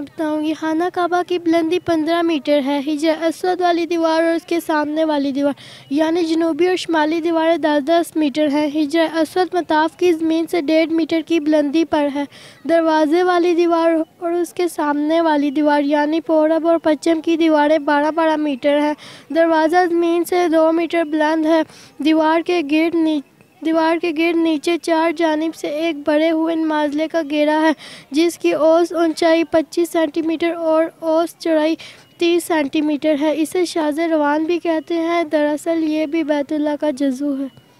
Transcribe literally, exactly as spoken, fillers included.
मैं बताऊंगी। खाना काबा की बुलंदी पंद्रह मीटर है। हिजर असवद वाली दीवार और उसके सामने वाली दीवार यानी जनूबी और शुमाली दीवारें दस दस मीटर हैं। हिजर असवद मताफ की ज़मीन से डेढ़ मीटर की बुलंदी पर है। दरवाज़े वाली दीवार और उसके सामने वाली दीवार यानी पूरब और पश्चिम की दीवारें बारह बारह मीटर हैं। दरवाज़ा ज़मीन से दो मीटर बुलंद है। दीवार के गिर्द नीचे दीवार के गिर्द नीचे चार जानिब से एक बड़े हुए नमाज़ले का घेरा है जिसकी औसत ऊंचाई पच्चीस सेंटीमीटर और औसत चौड़ाई तीस सेंटीमीटर है। इसे शाज़ रवान भी कहते हैं। दरअसल ये भी बैतुल्लाह का जज़ू है।